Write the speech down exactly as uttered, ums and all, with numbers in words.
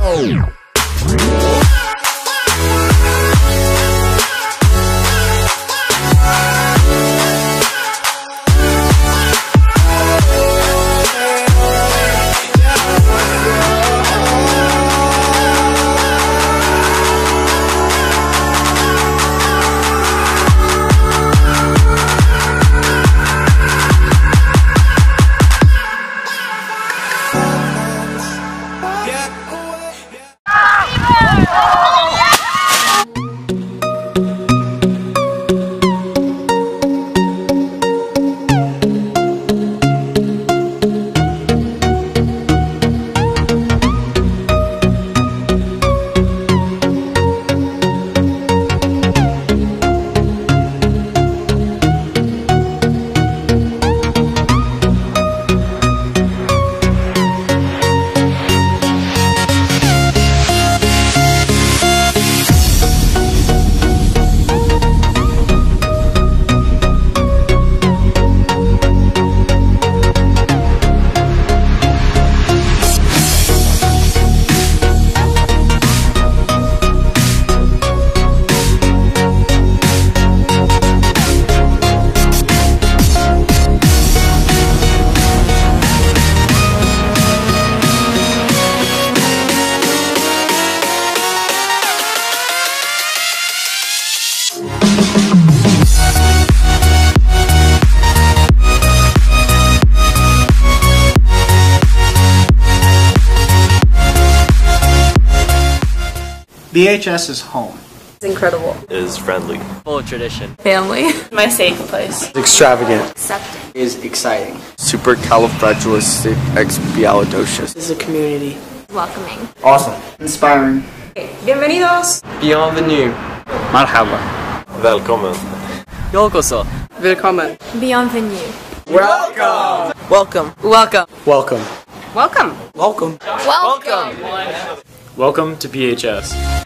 B H S is home. It's incredible. Is friendly. Full of tradition. Family. My safe place. Extravagant. Accepting. Is exciting. Supercalifragilisticexpialidocious. Is a community. Welcoming. Awesome. Inspiring. Bienvenidos. Bienvenue. Marhaba. Välkommen. Yokoso. Willkommen. Bienvenue. Welcome. Welcome. Welcome. Welcome. Welcome. Welcome. Welcome. Welcome to P H S.